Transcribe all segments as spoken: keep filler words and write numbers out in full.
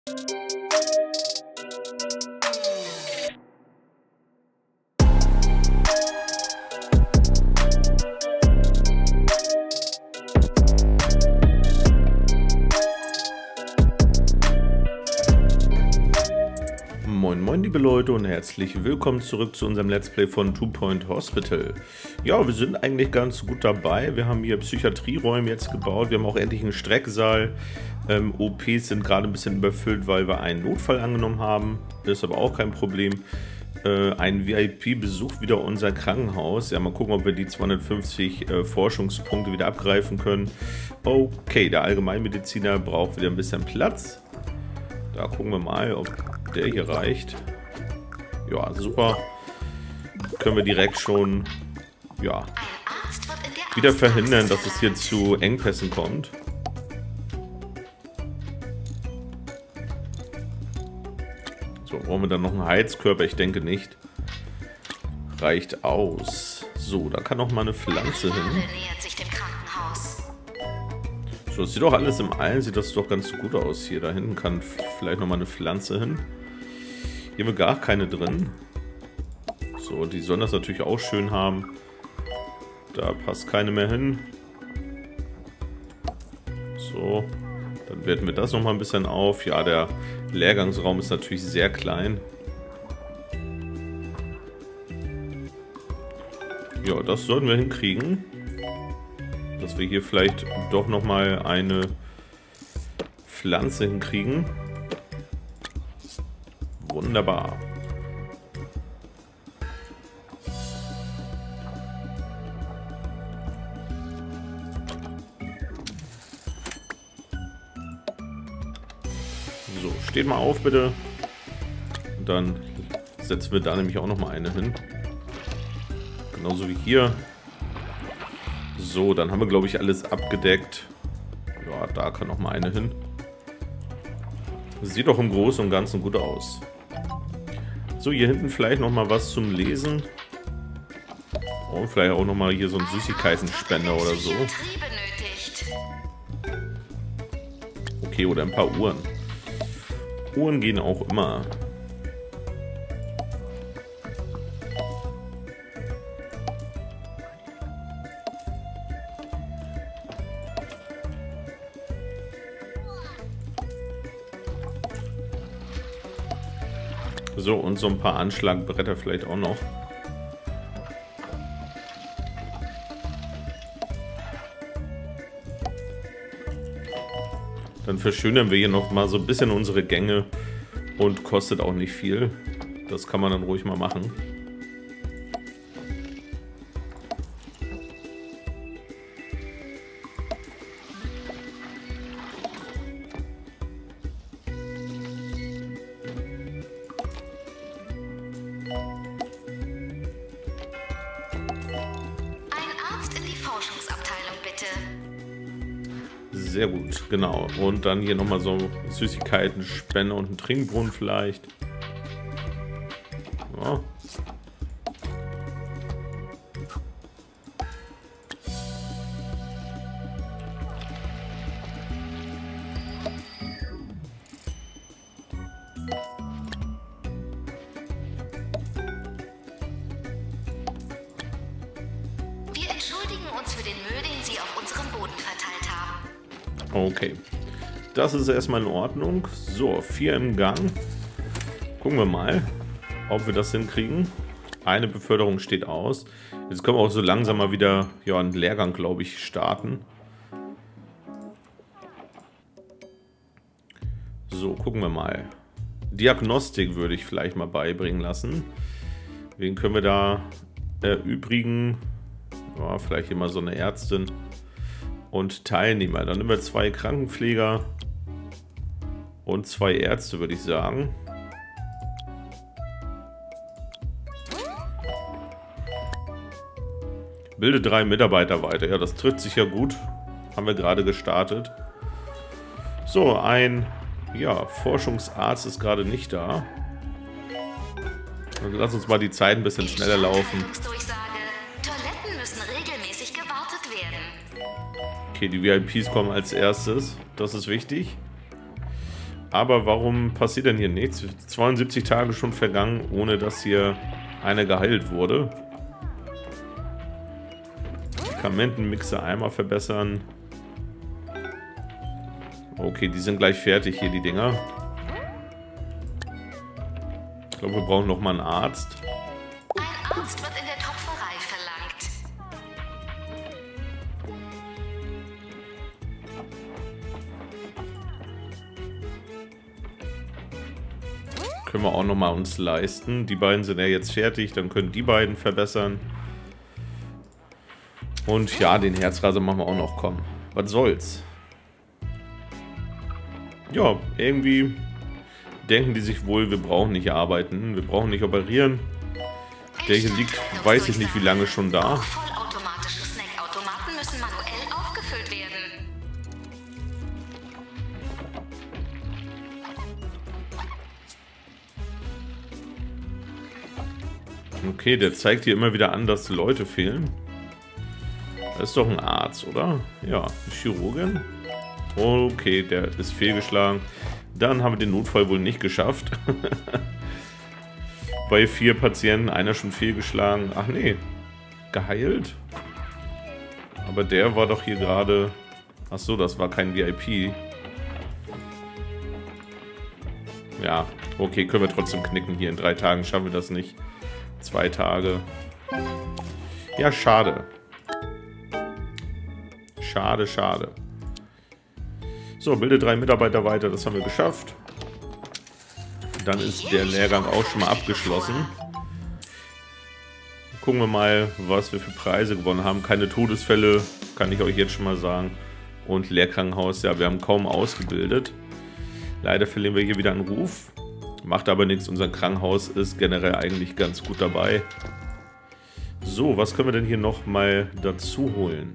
Moin moin liebe Leute und herzlich willkommen zurück zu unserem Let's Play von Two Point Hospital. Ja, wir sind eigentlich ganz gut dabei. Wir haben hier Psychiatrieräume jetzt gebaut. Wir haben auch endlich einen Strecksaal. Ähm, O Ps sind gerade ein bisschen überfüllt, weil wir einen Notfall angenommen haben. Das ist aber auch kein Problem. Äh, ein V I P besucht wieder unser Krankenhaus. Ja, mal gucken, ob wir die zweihundertfünfzig äh, Forschungspunkte wieder abgreifen können. Okay, der Allgemeinmediziner braucht wieder ein bisschen Platz. Da gucken wir mal, ob der hier reicht. Ja, super. Können wir direkt schon, ja, wieder verhindern, dass es hier zu Engpässen kommt. So, brauchen wir dann noch einen Heizkörper? Ich denke nicht. Reicht aus. So, da kann noch mal eine Pflanze hin. So, das sieht doch alles im Allen, sieht das doch ganz gut aus hier. Da hinten kann vielleicht noch mal eine Pflanze hin. Hier haben wir gar keine drin. So, die sollen das natürlich auch schön haben. Da passt keine mehr hin. So, dann werten wir das noch mal ein bisschen auf. Ja, der Leergangsraum ist natürlich sehr klein. Ja, das sollten wir hinkriegen. Dass wir hier vielleicht doch noch mal eine Pflanze hinkriegen. Wunderbar. So, steht mal auf bitte. Und dann setzen wir da nämlich auch noch mal eine hin. Genauso wie hier. So, dann haben wir, glaube ich, alles abgedeckt. Ja, da kann noch mal eine hin. Sieht doch im Großen und Ganzen gut aus. So, hier hinten vielleicht noch mal was zum Lesen. Und vielleicht auch noch mal hier so ein Süßigkeitenspender oder so. Okay, oder ein paar Uhren. Uhren gehen auch immer. So, und so ein paar Anschlagbretter vielleicht auch noch. Dann verschönern wir hier noch mal so ein bisschen unsere Gänge und kostet auch nicht viel. Das kann man dann ruhig mal machen. Sehr gut, genau. Und dann hier nochmal so Süßigkeiten, Spender und einen Trinkbrunnen vielleicht. Ja. Wir entschuldigen uns für den Müll, den Sie auf unserem Boden verteilt haben. Okay, das ist erstmal in Ordnung. So, vier im Gang. Gucken wir mal, ob wir das hinkriegen. Eine Beförderung steht aus. Jetzt können wir auch so langsam mal wieder ja, einen Lehrgang, glaube ich, starten. So, gucken wir mal. Diagnostik würde ich vielleicht mal beibringen lassen. Wen können wir da erübrigen? Ja, vielleicht hier mal so eine Ärztin. Und Teilnehmer. Dann nehmen wir zwei Krankenpfleger und zwei Ärzte, würde ich sagen. Bilde drei Mitarbeiter weiter. Ja, das trifft sich ja gut. Haben wir gerade gestartet. So, ein ja, Forschungsarzt ist gerade nicht da. Also lass uns mal die Zeit ein bisschen schneller laufen. Toiletten müssen regelmäßig gewartet werden. Okay, die V I Ps kommen als erstes. Das ist wichtig. Aber warum passiert denn hier nichts? zweiundsiebzig Tage schon vergangen, ohne dass hier einer geheilt wurde. Medikamentenmixer einmal verbessern. Okay, die sind gleich fertig hier, die Dinger. Ich glaube, wir brauchen noch mal einen Arzt. Ein Arzt wird in der Topferei verlangt. Können wir auch noch mal uns leisten. Die beiden sind ja jetzt fertig, dann können die beiden verbessern. Und ja, den Herzraser machen wir auch noch kommen. Was soll's? Ja, irgendwie denken die sich wohl, wir brauchen nicht arbeiten, wir brauchen nicht operieren. Der hier liegt, weiß ich nicht, wie lange schon da. Auch vollautomatische Snackautomaten müssen manuell aufgefüllt werden. Okay, der zeigt hier immer wieder an, dass Leute fehlen. Das ist doch ein Arzt, oder? Ja, eine Chirurgin. Okay, der ist fehlgeschlagen. Dann haben wir den Notfall wohl nicht geschafft. Bei vier Patienten, einer schon fehlgeschlagen. Ach nee, geheilt. Aber der war doch hier gerade... Ach so, das war kein V I P. Ja, okay, können wir trotzdem knicken hier. In drei Tagen schaffen wir das nicht. Zwei Tage. Ja, schade. Schade, schade. So, bilde drei Mitarbeiter weiter, das haben wir geschafft. Dann ist der Lehrgang auch schon mal abgeschlossen. Gucken wir mal, was wir für Preise gewonnen haben. Keine Todesfälle, kann ich euch jetzt schon mal sagen. Und Lehrkrankenhaus, ja, wir haben kaum ausgebildet. Leider verlieren wir hier wieder einen Ruf. Macht aber nichts, unser Krankenhaus ist generell eigentlich ganz gut dabei. So, was können wir denn hier noch mal dazu holen?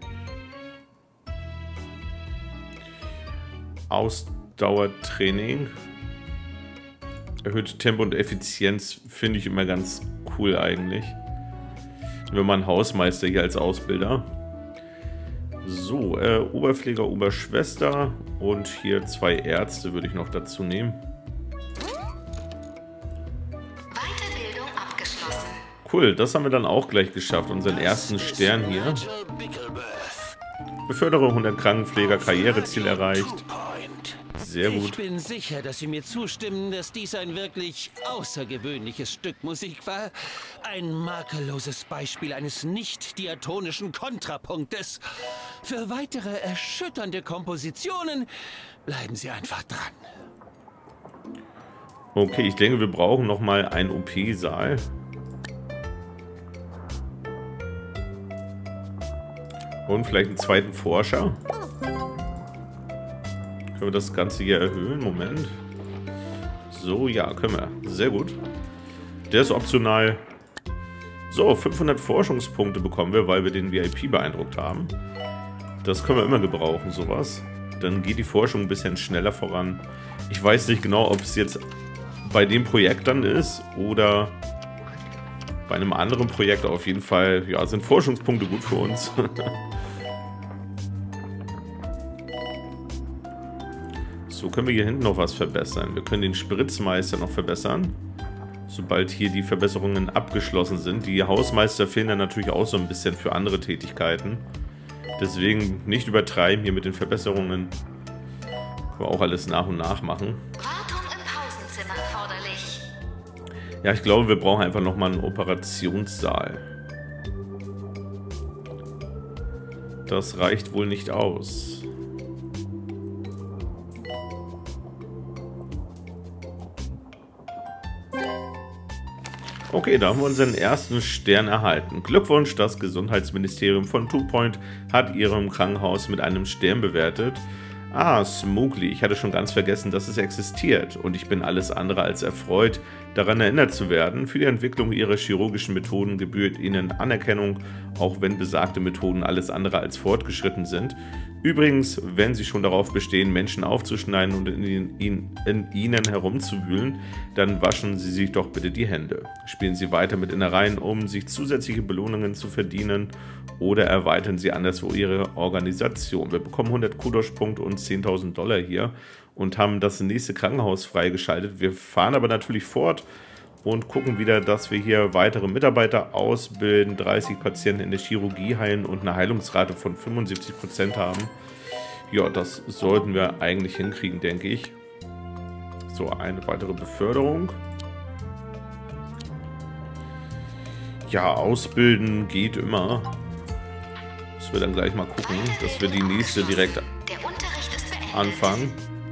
Ausdauertraining. Erhöhte Tempo und Effizienz finde ich immer ganz cool eigentlich. Wenn man einen Hausmeister hier als Ausbilder. So, äh, Oberpfleger, Oberschwester und hier zwei Ärzte würde ich noch dazu nehmen. Weiterbildung abgeschlossen. Cool, das haben wir dann auch gleich geschafft. Unseren ersten Stern hier. Befördere hundert Krankenpfleger, Karriereziel erreicht. Sehr gut. Ich bin sicher, dass Sie mir zustimmen, dass dies ein wirklich außergewöhnliches Stück Musik war. Ein makelloses Beispiel eines nicht diatonischen Kontrapunktes. Für weitere erschütternde Kompositionen bleiben Sie einfach dran. Okay, ich denke, wir brauchen noch mal einen O P-Saal. Und vielleicht einen zweiten Forscher. Können wir das Ganze hier erhöhen? Moment. So, ja, können wir. Sehr gut. Der ist optional. So, fünfhundert Forschungspunkte bekommen wir, weil wir den V I P beeindruckt haben. Das können wir immer gebrauchen, sowas. Dann geht die Forschung ein bisschen schneller voran. Ich weiß nicht genau, ob es jetzt bei dem Projekt dann ist oder bei einem anderen Projekt. Auf jeden Fall, ja, sind Forschungspunkte gut für uns. So, können wir hier hinten noch was verbessern. Wir können den Spritzmeister noch verbessern. Sobald hier die Verbesserungen abgeschlossen sind. Die Hausmeister fehlen dann natürlich auch so ein bisschen für andere Tätigkeiten. Deswegen nicht übertreiben hier mit den Verbesserungen. Können wir auch alles nach und nach machen. Wartung im Pausenzimmer erforderlich. Ja, ich glaube, wir brauchen einfach nochmal einen Operationssaal. Das reicht wohl nicht aus. Okay, da haben wir unseren ersten Stern erhalten. Glückwunsch, das Gesundheitsministerium von Two Point hat Ihrem Krankenhaus mit einem Stern bewertet. Ah, Smoothly, ich hatte schon ganz vergessen, dass es existiert und ich bin alles andere als erfreut, daran erinnert zu werden. Für die Entwicklung Ihrer chirurgischen Methoden gebührt Ihnen Anerkennung, auch wenn besagte Methoden alles andere als fortgeschritten sind. Übrigens, wenn Sie schon darauf bestehen, Menschen aufzuschneiden und in, in, in ihnen herumzuwühlen, dann waschen Sie sich doch bitte die Hände. Spielen Sie weiter mit Innereien, um sich zusätzliche Belohnungen zu verdienen, oder erweitern Sie anderswo Ihre Organisation. Wir bekommen hundert Kudos-Punkte und zehntausend Dollar hier. und haben das nächste Krankenhaus freigeschaltet. Wir fahren aber natürlich fort und gucken wieder, dass wir hier weitere Mitarbeiter ausbilden, dreißig Patienten in der Chirurgie heilen und eine Heilungsrate von fünfundsiebzig Prozent haben. Ja, das sollten wir eigentlich hinkriegen, denke ich. So, eine weitere Beförderung. Ja, ausbilden geht immer. Müssen wir dann gleich mal gucken, dass wir die nächste direkt anfangen.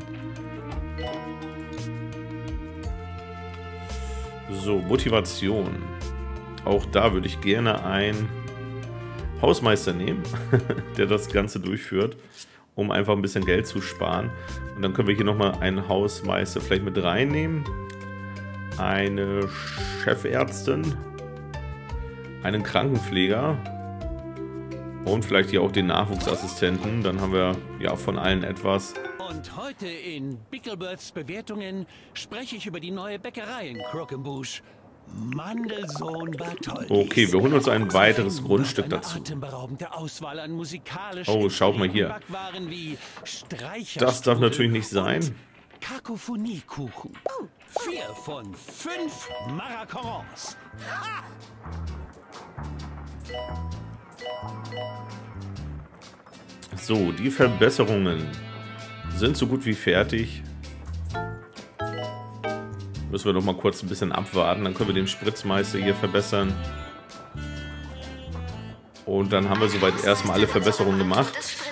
So, Motivation. Auch da würde ich gerne einen Hausmeister nehmen, der das Ganze durchführt, um einfach ein bisschen Geld zu sparen. Und dann können wir hier nochmal einen Hausmeister vielleicht mit reinnehmen. Eine Chefärztin. Einen Krankenpfleger. Und vielleicht hier auch den Nachwuchsassistenten. Dann haben wir ja von allen etwas. Und heute in Bicklebirds Bewertungen spreche ich über die neue Bäckerei in Croquembouche. Mandelsohn Bartholdi. Okay, wir holen uns ein weiteres Grundstück dazu. Auswahl an oh, schaut mal hier. Das darf natürlich nicht sein. Kakophoniekuchen. Vier von fünf Macarons. So, die Verbesserungen sind so gut wie fertig. Müssen wir noch mal kurz ein bisschen abwarten. Dann können wir den Spritzmeister hier verbessern. Und dann haben wir soweit erstmal alle Verbesserungen gemacht.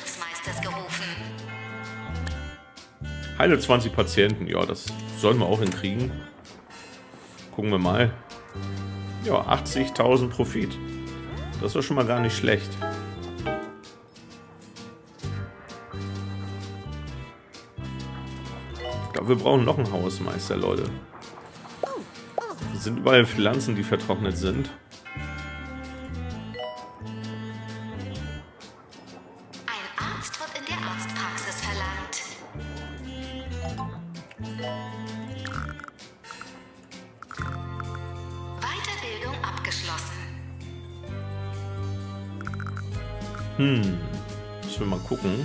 Heile zwanzig Patienten. Ja, das sollen wir auch hinkriegen. Gucken wir mal. Ja, achtzigtausend Profit. Das ist schon mal gar nicht schlecht. Ich glaube, wir brauchen noch einen Hausmeister, Leute. Es sind überall Pflanzen, die vertrocknet sind. Ein Arzt wird in der Arztpraxis verlangt. Weiterbildung abgeschlossen. Hm, müssen wir mal gucken.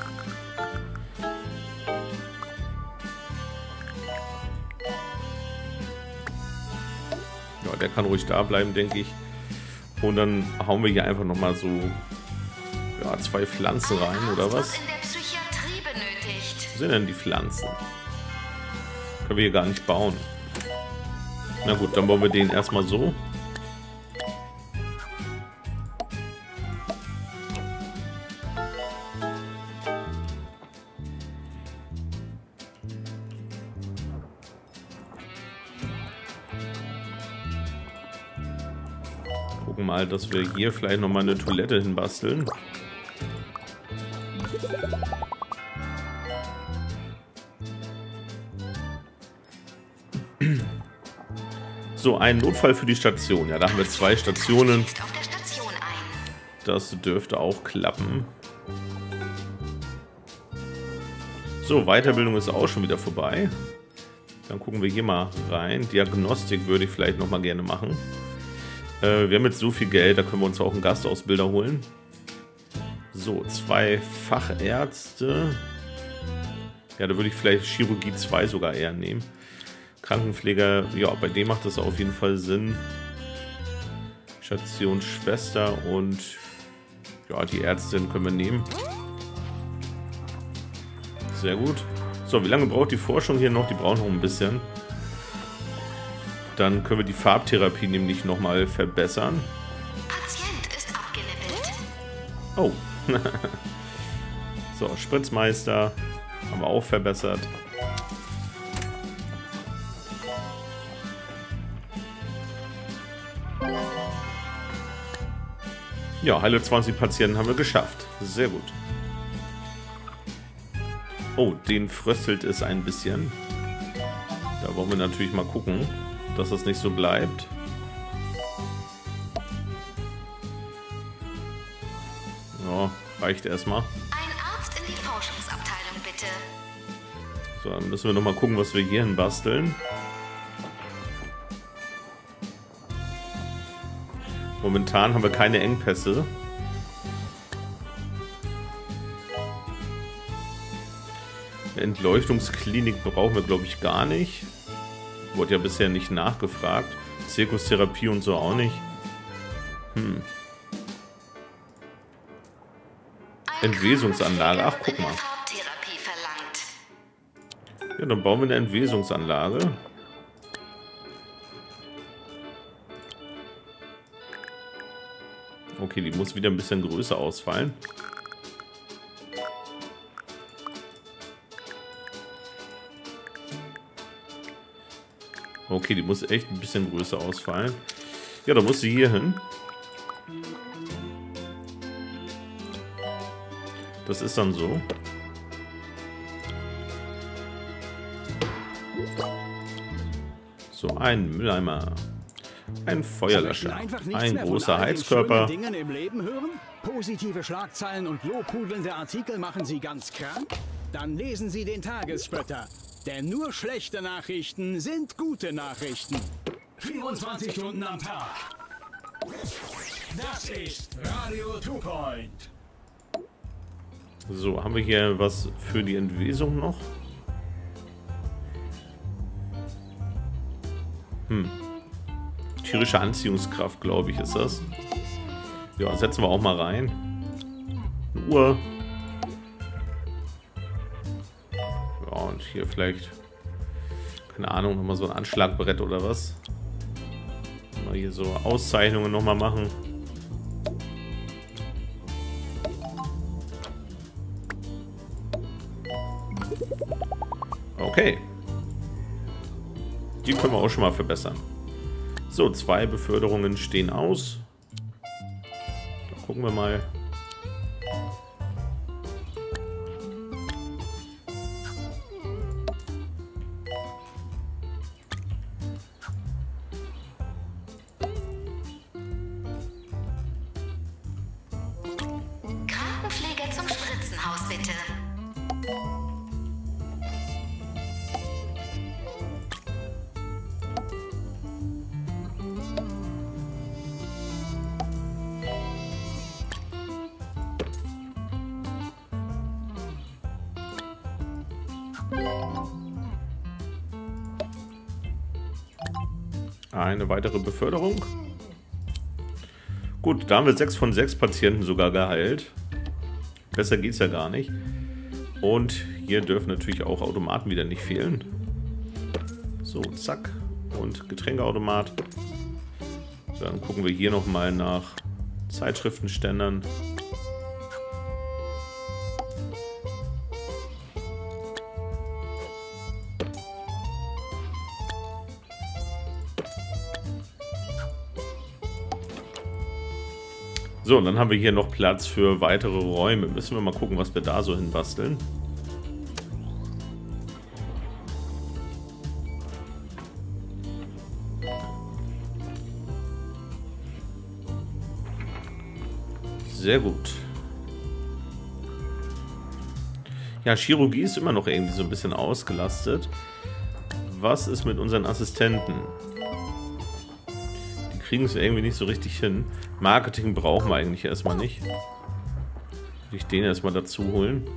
Ja, der kann ruhig da bleiben, denke ich. Und dann hauen wir hier einfach nochmal so ja, zwei Pflanzen rein, oder was? In der Psychiatrie benötigt. Wo sind denn die Pflanzen? Können wir hier gar nicht bauen. Na gut, dann bauen wir den erstmal so. Gucken mal, dass wir hier vielleicht nochmal eine Toilette hinbasteln. So, ein Notfall für die Station. Ja, da haben wir zwei Stationen. Das dürfte auch klappen. So, Weiterbildung ist auch schon wieder vorbei. Dann gucken wir hier mal rein. Diagnostik würde ich vielleicht nochmal gerne machen. Äh, wir haben jetzt so viel Geld, da können wir uns auch einen Gastausbilder holen. So, zwei Fachärzte. Ja, da würde ich vielleicht Chirurgie zwei sogar eher nehmen. Krankenpfleger, ja, bei dem macht das auf jeden Fall Sinn. Stationsschwester und ja, die Ärztin können wir nehmen. Sehr gut. So, wie lange braucht die Forschung hier noch? Die braucht noch ein bisschen. Dann können wir die Farbtherapie nämlich nochmal verbessern. Patient ist abgenippelt. Oh. So, Spritzmeister haben wir auch verbessert. Ja, heile zwanzig Patienten haben wir geschafft. Sehr gut. Oh, den fröstelt es ein bisschen. Da wollen wir natürlich mal gucken, dass das nicht so bleibt. Ja, reicht erstmal. Ein Arzt in die Forschungsabteilung, bitte. So, dann müssen wir noch mal gucken, was wir hier hin basteln. Momentan haben wir keine Engpässe. Eine Entleuchtungsklinik brauchen wir, glaube ich, gar nicht. Wurde ja bisher nicht nachgefragt. Zirkustherapie und so auch nicht. Hm. Entwesungsanlage. Ach, guck mal. Ja, dann bauen wir eine Entwesungsanlage. Okay, die muss wieder ein bisschen größer ausfallen. Okay, die muss echt ein bisschen größer ausfallen. Ja, da muss sie hier hin. Das ist dann so. So, ein Mülleimer. Ein Feuerlöscher. Ein großer Heizkörper. Im Leben hören? Positive Schlagzeilen und lobhudelnde Artikel machen Sie ganz krank? Dann lesen Sie den Tagesspötter. Denn nur schlechte Nachrichten sind gute Nachrichten. vierundzwanzig Stunden am Tag. Das ist Radio Two Point. So, haben wir hier was für die Entwesung noch? Hm. Tierische Anziehungskraft, glaube ich, ist das. Ja, setzen wir auch mal rein. Eine Uhr. Ja, und hier vielleicht, keine Ahnung, nochmal so ein Anschlagbrett oder was. Mal hier so Auszeichnungen nochmal machen. Okay. Die können wir auch schon mal verbessern. So, zwei Beförderungen stehen aus. Da gucken wir mal. Krankenpfleger zum Spritzenhaus, bitte. Eine weitere Beförderung. Gut, da haben wir sechs von sechs Patienten sogar geheilt. Besser geht's ja gar nicht. Und hier dürfen natürlich auch Automaten wieder nicht fehlen. So, zack. Und Getränkeautomat. So, dann gucken wir hier nochmal nach Zeitschriftenständern. So, und dann haben wir hier noch Platz für weitere Räume. Müssen wir mal gucken, was wir da so hinbasteln. Sehr gut. Ja, Chirurgie ist immer noch irgendwie so ein bisschen ausgelastet. Was ist mit unseren Assistenten? Die kriegen es irgendwie nicht so richtig hin. Marketing brauchen wir eigentlich erstmal nicht. Würde ich den erstmal dazu holen.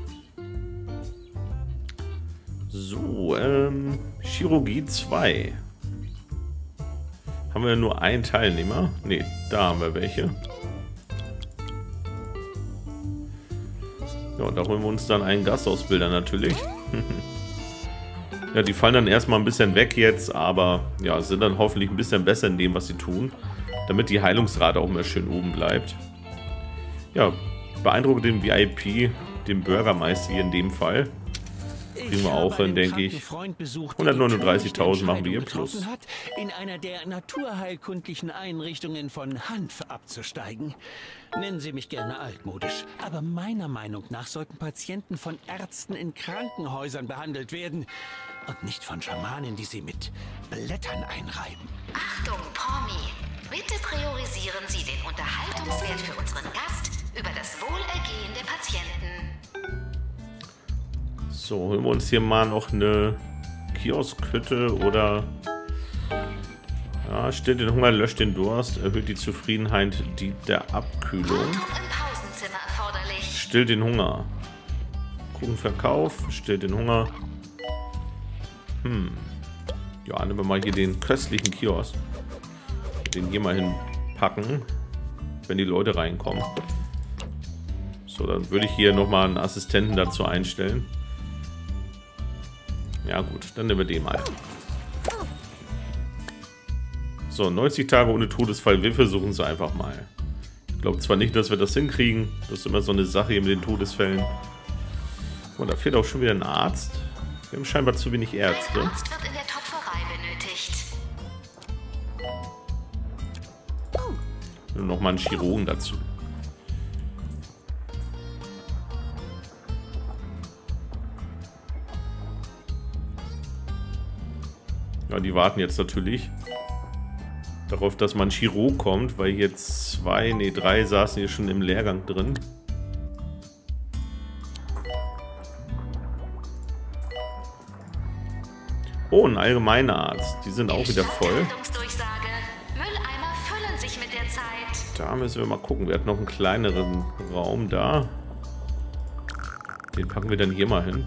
So, ähm, Chirurgie zwei. Haben wir nur einen Teilnehmer? Ne, da haben wir welche. Ja, da holen wir uns dann einen Gastausbilder natürlich. Ja, die fallen dann erstmal ein bisschen weg jetzt, aber ja, sind dann hoffentlich ein bisschen besser in dem, was sie tun, damit die Heilungsrate auch mal schön oben bleibt. Ja, beeindruckt den V I P, den Bürgermeister hier in dem Fall. Kriegen wir auch hin, denke ich. hundertneununddreißigtausend machen wir hier plus. Hat, in einer der naturheilkundlichen Einrichtungen von Hanf abzusteigen. Nennen Sie mich gerne altmodisch, aber meiner Meinung nach sollten Patienten von Ärzten in Krankenhäusern behandelt werden und nicht von Schamanen, die sie mit Blättern einreiben. Achtung, Promi! Bitte priorisieren Sie den Unterhaltungswert für unseren Gast über das Wohlergehen der Patienten. So, holen wir uns hier mal noch eine Kioskhütte oder... Ja, stillt den Hunger, löscht den Durst, erhöht die Zufriedenheit die der Abkühlung. Stillt den Hunger. Kuchenverkauf, stillt den Hunger. Hm. Ja, nehmen wir mal hier den köstlichen Kiosk. Den hier mal hinpacken, wenn die Leute reinkommen. So, dann würde ich hier nochmal einen Assistenten dazu einstellen. Ja gut, dann nehmen wir den mal. So, neunzig Tage ohne Todesfall. Wir versuchen es einfach mal. Ich glaube zwar nicht, dass wir das hinkriegen. Das ist immer so eine Sache hier mit den Todesfällen. Und da fehlt auch schon wieder ein Arzt. Wir haben scheinbar zu wenig Ärzte. Ein Arzt wird in der Töpferei benötigt. Und nochmal einen Chirurgen dazu. Ja, die warten jetzt natürlich darauf, dass man Chirurg kommt, weil hier zwei, nee, drei saßen hier schon im Lehrgang drin. Oh, ein Allgemeinarzt. Die sind auch wieder voll. Mülleimer füllen sich mit der Zeit. Da müssen wir mal gucken. Wir hatten noch einen kleineren Raum da. Den packen wir dann hier mal hin.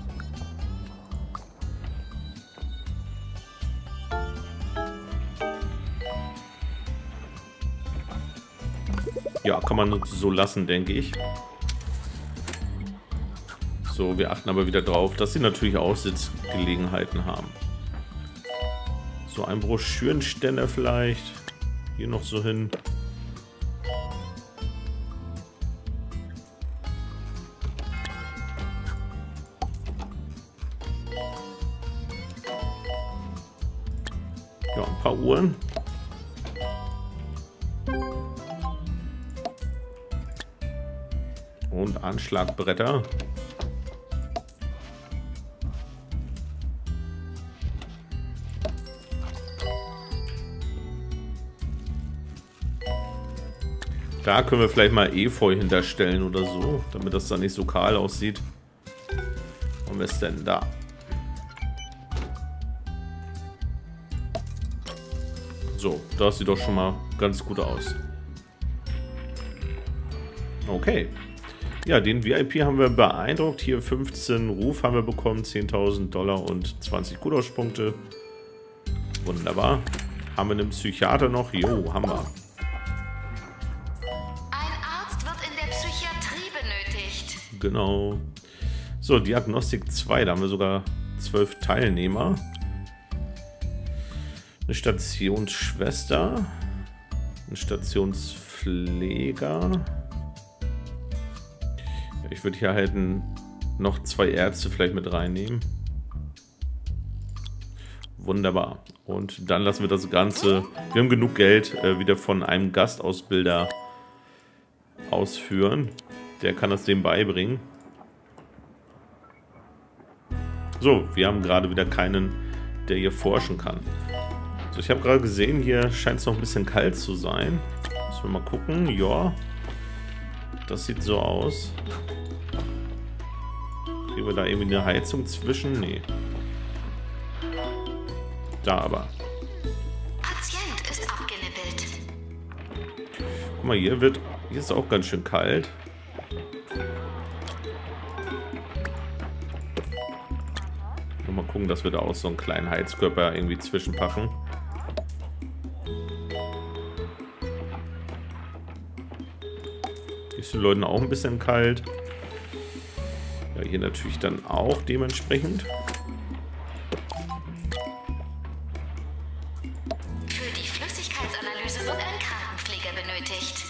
Ja, kann man so lassen, denke ich. So, wir achten aber wieder drauf, dass sie natürlich auch Sitzgelegenheiten haben. So, ein Broschürenständer vielleicht. Hier noch so hin. Ja, ein paar Uhren. Und Anschlagbretter. Da können wir vielleicht mal Efeu hinterstellen oder so, damit das dann nicht so kahl aussieht. Und was ist denn da? So, das sieht doch schon mal ganz gut aus. Okay. Ja, den V I P haben wir beeindruckt. Hier fünfzehn Ruf haben wir bekommen, zehntausend Dollar und zwanzig Gutauspunkte. Wunderbar. Haben wir einen Psychiater noch? Jo, haben wir. Genau. So, Diagnostik zwei, da haben wir sogar zwölf Teilnehmer. Eine Stationsschwester. Ein Stationspfleger. Ja, ich würde hier halt noch zwei Ärzte vielleicht mit reinnehmen. Wunderbar. Und dann lassen wir das Ganze, wir haben genug Geld, äh, wieder von einem Gastausbilder ausführen. Der kann das dem beibringen. So, wir haben gerade wieder keinen, der hier forschen kann. So, ich habe gerade gesehen, hier scheint es noch ein bisschen kalt zu sein. Müssen wir mal gucken. Ja, das sieht so aus. Kriegen wir da irgendwie eine Heizung zwischen? Nee. Da aber. Patient ist abgenippelt. Guck mal, hier wird, hier ist auch ganz schön kalt. Mal gucken, dass wir da auch so einen kleinen Heizkörper irgendwie zwischenpacken. Hier ist den Leuten auch ein bisschen kalt. Ja, hier natürlich dann auch dementsprechend. Für die Flüssigkeitsanalyse wird ein Krankenpfleger benötigt.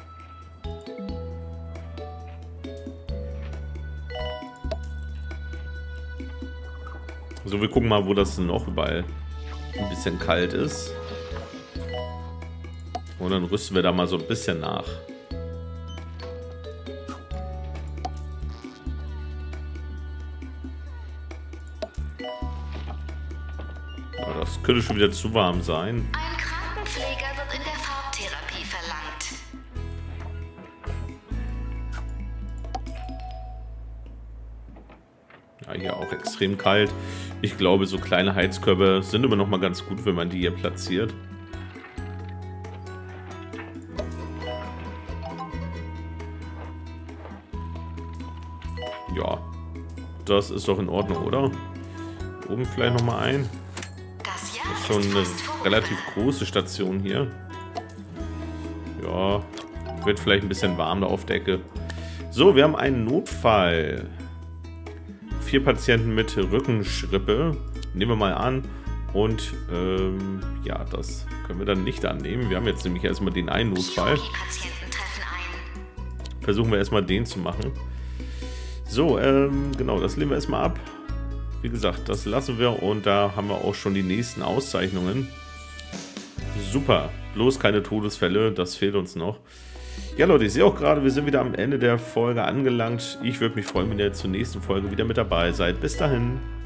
So, wir gucken mal, wo das noch überall ein bisschen kalt ist. Und dann rüsten wir da mal so ein bisschen nach. Ja, das könnte schon wieder zu warm sein. Ein Krankenpfleger wird in der Farbtherapie verlangt. Ja, hier auch extrem kalt. Ich glaube, so kleine Heizkörper sind immer noch mal ganz gut, wenn man die hier platziert. Ja, das ist doch in Ordnung, oder? Oben vielleicht nochmal ein. Das Jahr Das ist schon eine relativ große Station hier. Ja, wird vielleicht ein bisschen warm da auf der Ecke. So, wir haben einen Notfall. Vier Patienten mit Rückenschrippe. Nehmen wir mal an. Und, ähm, ja, das können wir dann nicht annehmen. Wir haben jetzt nämlich erstmal den einen Notfall. Versuchen wir erstmal den zu machen. So, ähm, genau, das lehnen wir erstmal ab. Wie gesagt, das lassen wir und da haben wir auch schon die nächsten Auszeichnungen. Super, bloß keine Todesfälle, das fehlt uns noch. Ja Leute, ich sehe auch gerade, wir sind wieder am Ende der Folge angelangt. Ich würde mich freuen, wenn ihr zur nächsten Folge wieder mit dabei seid. Bis dahin.